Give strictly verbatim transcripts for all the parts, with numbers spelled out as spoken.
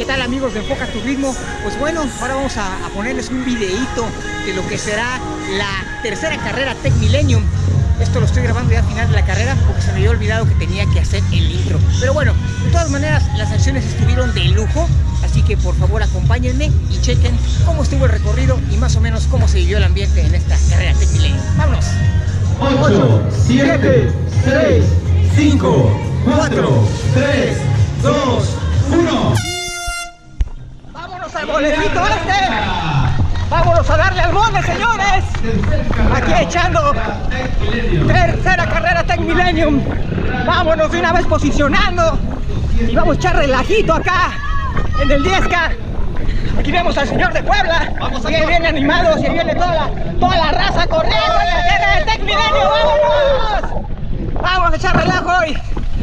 ¿Qué tal, amigos de Enfoca Tu Ritmo? Pues bueno, ahora vamos a, a ponerles un videíto de lo que será la tercera carrera Tech Millennium. Esto lo estoy grabando ya al final de la carrera porque se me había olvidado que tenía que hacer el intro. Pero bueno, de todas maneras las acciones estuvieron de lujo, así que por favor acompáñenme y chequen cómo estuvo el recorrido y más o menos cómo se vivió el ambiente en esta carrera Tech Millennium. ¡Vámonos! ocho, siete, seis, cinco, cuatro, tres, dos, uno. ¡Vámonos al bolecito este! ¡Vámonos a darle al mole, señores! Aquí echando tercera carrera Tech Millennium. Vámonos de una vez posicionando y vamos a echar relajito acá en el diez K. Aquí vemos al señor de Puebla. Vamos, bien, bien animados, y viene toda la, toda la raza corriendo en la carrera de Tech Millennium. ¡Vámonos! Vamos a echar relajo hoy.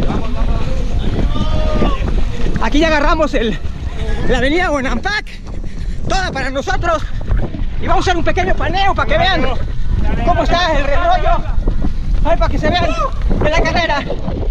Aquí ya agarramos el, la avenida Bonampak, toda para nosotros. Y vamos a hacer un pequeño paneo para que vean cómo está el rollo. Ay, para que se vean en la carrera.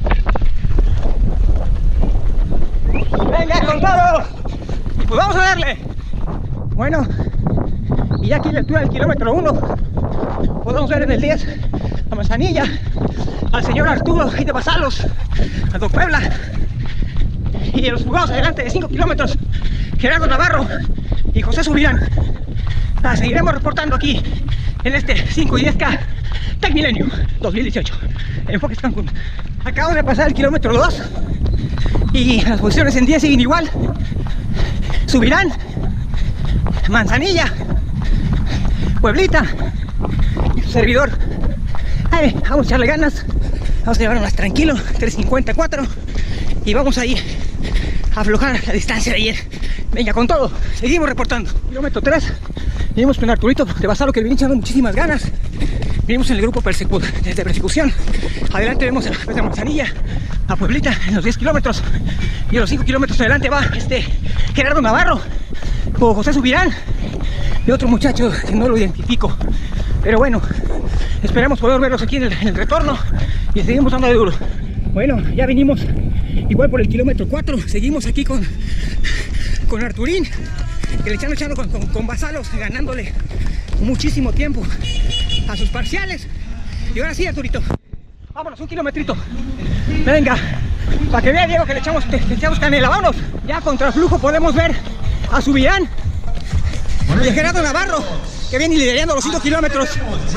Venga, con todo. Pues vamos a darle. Bueno, y ya aquí en la altura del kilómetro uno podemos ver en el diez a Manzanilla, al señor Arturo y de Basalos, a Don Puebla, y en los jugados adelante de cinco kilómetros, Gerardo Navarro y José Subirán. La seguiremos reportando aquí en este cinco y diez K Tech Millennium dos mil dieciocho, Enfoques Cancún. Acabamos de pasar el kilómetro dos y las posiciones en diez siguen igual. Subirán, Manzanilla, Pueblita y su servidor. Ay, vamos a echarle ganas, vamos a llevarnos tranquilo, tres cincuenta y cuatro, y vamos a ir a aflojar la distancia de ayer. Venga, con todo, seguimos reportando. Kilómetro tres, venimos con Arturito de Basalo, que viene echando muchísimas ganas. Venimos en el grupo persecu de persecución. Adelante vemos a la Manzanilla, a Pueblita en los diez kilómetros, y a los cinco kilómetros adelante va este Gerardo Navarro con José Subirán y otro muchacho que no lo identifico, pero bueno, esperamos poder verlos aquí en el, en el retorno y seguimos dando de duro. Bueno, ya venimos igual por el kilómetro cuatro, seguimos aquí con con Arturín, que le echan echando con, con, con Basalos, ganándole muchísimo tiempo a sus parciales. Y ahora sí, Arturito, vámonos, un kilometrito. Venga, para que vea Diego que le echamos, le echamos canela. Vámonos. Ya contra flujo podemos ver a Subirán y a Gerardo Navarro, que viene liderando los cinco kilómetros.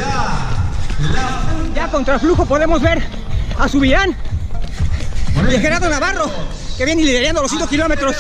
Ya contra flujo podemos ver a Subirán y a Gerardo Navarro, que viene liderando los cinco kilómetros.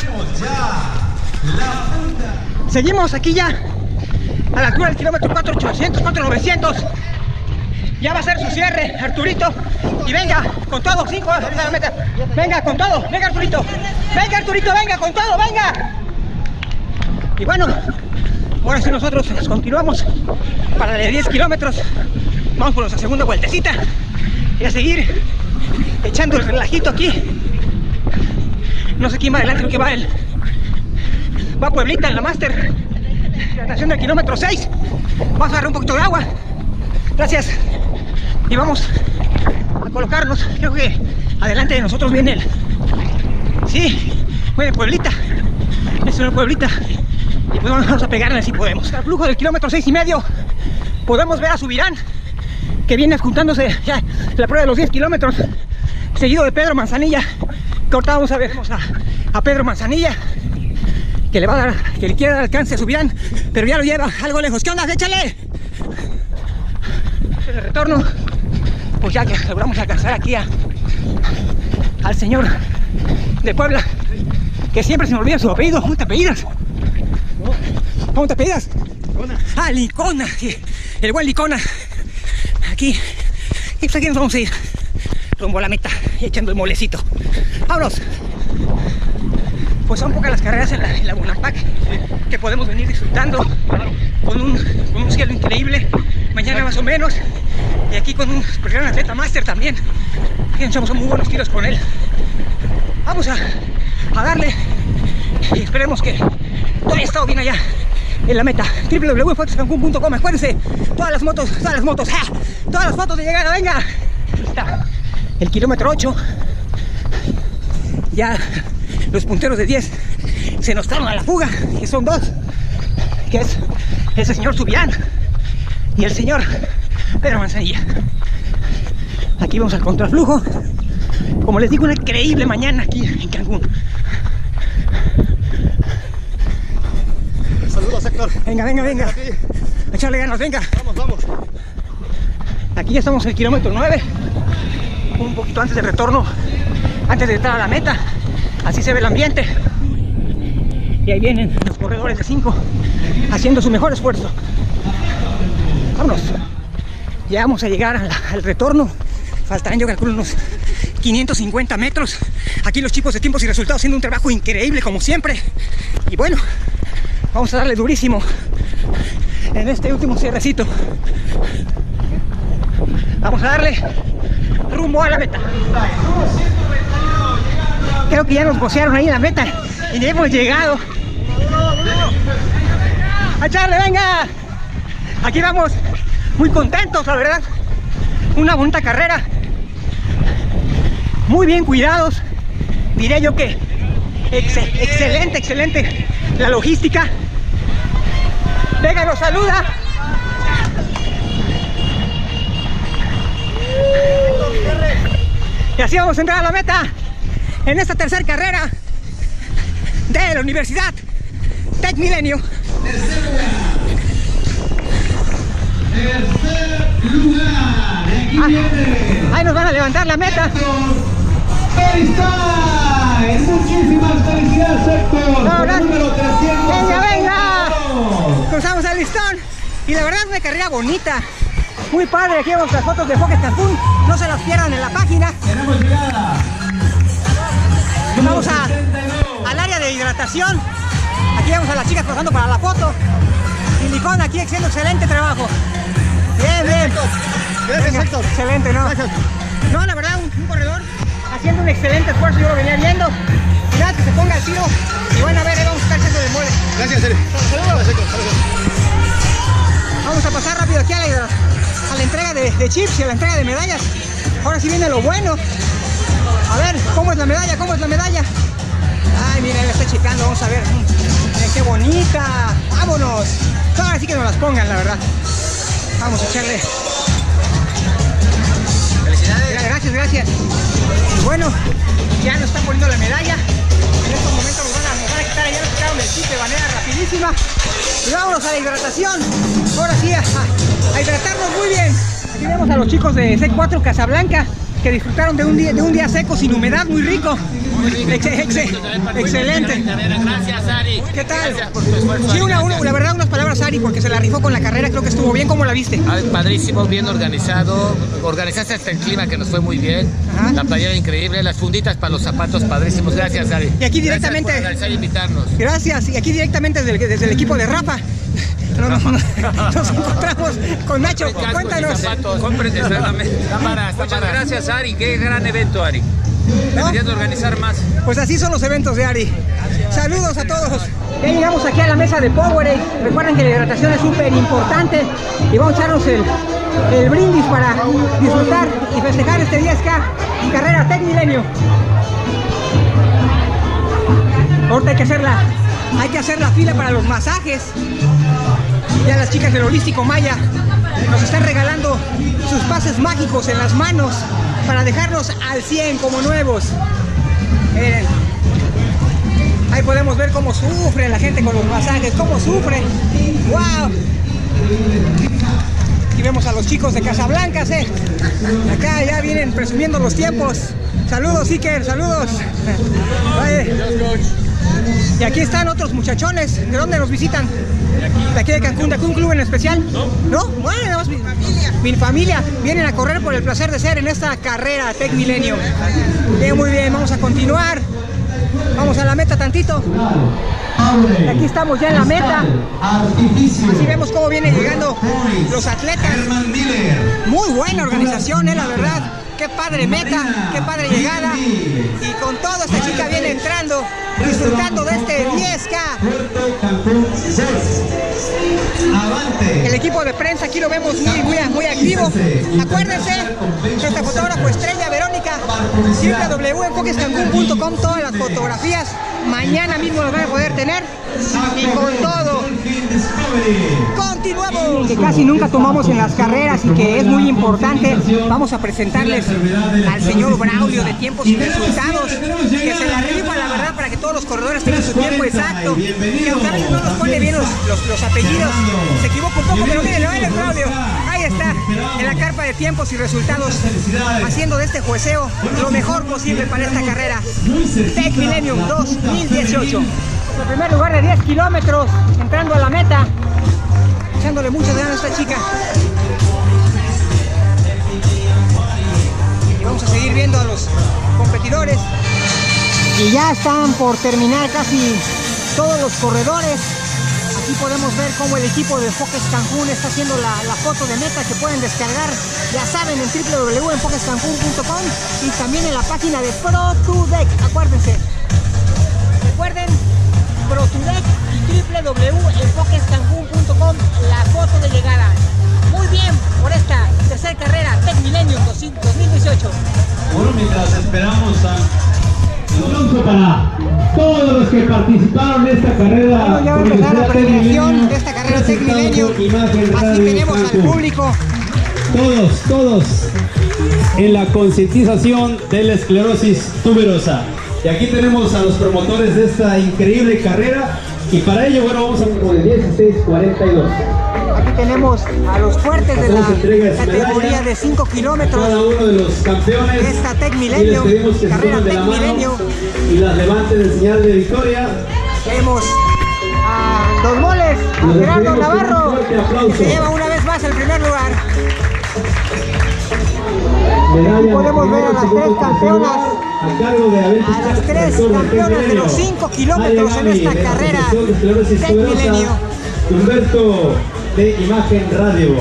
Seguimos aquí ya a la altura del kilómetro cuatro ochocientos, cuatro novecientos. Ya va a ser su cierre, Arturito. Y venga, con todo, cinco, venga, con todo, venga, Arturito. Venga, Arturito, venga, con todo, venga. Y bueno, ahora sí nosotros continuamos para de diez kilómetros. Vamos por nuestra segunda vueltecita y a seguir echando el relajito aquí. No sé quién va adelante, creo que va él. Va Pueblita en la Master. Natación del kilómetro seis. Vamos a agarrar un poquito de agua. Gracias. Y vamos a colocarnos. Creo que adelante de nosotros viene el... Sí, viene Pueblita. Es una Pueblita. Y pues vamos a pegarle si podemos. Al flujo del kilómetro seis y medio podemos ver a Subirán, que viene juntándose ya la prueba de los diez kilómetros, seguido de Pedro Manzanilla. Que ahorita vamos a ver a, a Pedro Manzanilla, que le va a dar, que le quiere dar alcance a Subirán, pero ya lo lleva algo lejos. ¿Qué onda? ¡Échale! En el retorno, pues ya que logramos alcanzar aquí a, al señor de Puebla, que siempre se me olvida su apellido. ¿Cómo te apellidas? ¿Cómo te apellidas? Licona. Ah, Licona, sí, el buen Licona. Aquí, y pues aquí nos vamos a ir rumbo a la meta, echando el molecito. ¡Vámonos! Pues son pocas las carreras en la, en la Bonampak que podemos venir disfrutando, con un, con un cielo increíble. Mañana más o menos, y aquí con un gran atleta máster también. Aquí echamos muy buenos tiros con él. Vamos a, a darle y esperemos que todo haya estado bien allá en la meta. w w w punto fotos cancún punto com. Acuérdense, todas las motos, todas las motos, ¡ja! Todas las fotos de llegada, venga. Aquí está el kilómetro ocho. Ya los punteros de diez se nos traen a la fuga, que son dos, que es ese señor Subián y el señor Pedro Manzanilla. Aquí vamos al contraflujo. Como les digo, una increíble mañana aquí en Cancún. Saludos, Héctor. Venga, venga, venga. A echarle ganas, venga. Vamos, vamos. Aquí ya estamos en el kilómetro nueve, un poquito antes del retorno, antes de entrar a la meta. Así se ve el ambiente. Y ahí vienen los corredores de cinco haciendo su mejor esfuerzo. Vámonos. Ya vamos a llegar a la, al retorno. Faltarán, yo calculo, unos quinientos cincuenta metros. Aquí los chicos de tiempos y resultados haciendo un trabajo increíble como siempre. Y bueno, vamos a darle durísimo en este último cierrecito. Vamos a darle rumbo a la meta. Creo que ya nos vocearon ahí en la meta y ya hemos llegado. ¡A echarle, venga! Aquí vamos muy contentos, la verdad. Una bonita carrera. Muy bien cuidados. Diré yo que ex excelente, excelente la logística. Venga, nos saluda. Y así vamos a entrar a la meta en esta tercera carrera de la Universidad Tec Milenio. Tercer lugar. Aquí Ah, viene. ahí nos van a levantar la meta. ¡Felicidades! Muchísimas felicidades, Héctor. No, Por el número trescientos. venga, venga. Cruzamos el listón y la verdad es una carrera bonita. Muy padre, aquí vemos las fotos de Foques Cancún. No se las pierdan en la página. Tenemos llegada. Vamos a, al área de hidratación. Aquí vemos a las chicas pasando para la foto. Y Licón aquí haciendo excelente trabajo. Bien, bien. Gracias, Venga, Héctor. excelente, ¿no? Gracias. No, la verdad, un, un corredor haciendo un excelente esfuerzo. Yo lo venía viendo. Nada, que se ponga al tiro. Y bueno, a ver, ahí vamos a estar haciendo de mole. Gracias, Eri. Saludos, Héctor. Saludos. Vamos a pasar rápido aquí a la, a la entrega de, de chips y a la entrega de medallas. Ahora sí viene lo bueno. A ver, ¿cómo es la medalla? ¿Cómo es la medalla? Ay, mira, la estoy checando, vamos a ver. Miren qué bonita. ¡Vámonos! Ahora sí que nos las pongan, la verdad. Vamos a echarle. Felicidades. Gracias, gracias. Y bueno, ya nos están poniendo la medalla. En estos momentos nos van a, nos van a quitar, ya nos quitaron el chip de manera rapidísima. Y vámonos a la hidratación. Ahora sí, a, a hidratarnos muy bien. Aquí vemos a los chicos de C cuatro Casablanca que disfrutaron de un día, de un día seco, sin humedad, muy rico. Ex, ex, excelente. Gracias, Ari. ¿Qué tal? Gracias por tu esfuerzo. Sí, una, una, la verdad, unas palabras, Ari, porque se la rifó con la carrera. Creo que estuvo bien. ¿Cómo la viste? Ah, padrísimo, bien organizado. Organizaste hasta el clima, que nos fue muy bien. Ajá. La playera increíble, las funditas para los zapatos, padrísimos. Gracias, Ari. Y aquí directamente- Gracias por organizar e invitarnos. Gracias. Y aquí directamente desde el, desde el equipo de Rafa. No, no, no, nos encontramos con Nacho. Cuéntanos. Compren exactamente. Cámaras, Muchas cámaras. gracias, Ari. Qué gran evento, Ari. ¿No? Deberías de organizar más. Pues así son los eventos de Ari. Saludos a todos. Ya llegamos aquí a la mesa de Powerade. Recuerden que la hidratación es súper importante. Y vamos a echarnos el, el brindis para disfrutar y festejar este diez K carrera Tec Milenio. Ahorita hay que hacer la, hay que hacer la fila para los masajes. Ya las chicas del Holístico Maya nos están regalando sus pases mágicos en las manos para dejarnos al cien como nuevos. Miren, ahí podemos ver cómo sufre la gente con los masajes, cómo sufre. ¡Wow! Aquí vemos a los chicos de Casablanca, ¿eh? Acá ya vienen presumiendo los tiempos. Saludos, Iker, saludos. Vale. Y aquí están otros muchachones. ¿De dónde nos visitan? De aquí de Cancún, de algún club en especial. ¿No? ¿No? Bueno, nada más mi familia. Mi familia. Vienen a correr por el placer de ser en esta carrera Tec Milenio. Bien, muy bien, vamos a continuar. Vamos a la meta tantito. Aquí estamos ya en la meta. Así vemos cómo vienen llegando los atletas. Muy buena organización, eh, la verdad. Qué padre meta, qué padre llegada. Y con todo esta chica viene entrando, disfrutando de este diez K. El equipo de prensa aquí lo vemos muy, muy, muy activo. Acuérdense, nuestra fotógrafo estrella Verónica, w w w punto enfoques cancún punto com, todas las fotografías mañana mismo los van a poder tener. Y con todo, continuamos. Que casi nunca tomamos en las carreras y que es muy importante. Vamos a presentarles al señor Braulio de Tiempos y Resultados, que se la rifa, la verdad, para que todos los corredores tengan su tiempo exacto. Y aunque a veces no nos pone bien los, los, los apellidos, se equivoca un poco, pero miren, el Braulio, ahí está, en la carpa de Tiempos y Resultados, haciendo de este jueceo lo mejor posible para esta carrera Tech Millennium dos mil dieciocho. En primer lugar de diez kilómetros, entrando a la meta, echándole muchas ganas a esta chica. Y vamos a seguir viendo a los competidores. Y ya están por terminar casi todos los corredores. Aquí podemos ver cómo el equipo de Focus Cancún está haciendo la, la foto de meta, que pueden descargar, ya saben, en w w w punto focus cancún punto com y también en la página de Pro to Deck. Acuérdense, recuerden, Pro to Deck y w w w punto focus cancún punto com, la foto de llegada. Muy bien por esta tercera carrera Tech Millennium dos mil dieciocho. Bueno, mientras esperamos a... Un aplauso para todos los que participaron en esta carrera. Bueno, ya va a empezar la premiación de esta carrera Tech Millennium. Así tenemos al público. Todos, todos en la concientización de la esclerosis tuberosa. Y aquí tenemos a los promotores de esta increíble carrera. Y para ello, bueno, vamos a por el dieciséis cuarenta y dos. Aquí tenemos a los fuertes de la categoría de cinco kilómetros. Cada uno de los campeones. Esta Tech Millennium, carrera Tech Millennium. Y las levanten en señal de victoria. Tenemos a Dos Moles, a Gerardo Navarro, que se lleva una vez más el primer lugar. Aquí podemos ver a las tres campeonas, a las tres campeonas de los cinco kilómetros en esta carrera Tech Millennium. Humberto de Imagen Radio.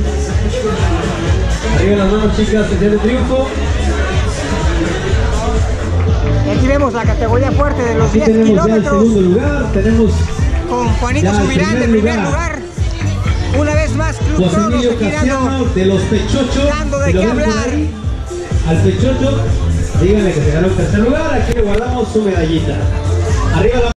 Arriba las manos, chicas, señal de triunfo. Y aquí vemos la categoría fuerte de los Aquí diez tenemos kilómetros. ya el segundo lugar, tenemos Con Juanito ya el Subirán de primer primer lugar. lugar. Una vez más, Club José Cronos Emilio aquí Casiano dando, de los Pechochos. dando de Si lo qué ven por hablar. ahí, al Pechocho, díganle que se ganó el tercer lugar. Aquí le guardamos su medallita. Arriba la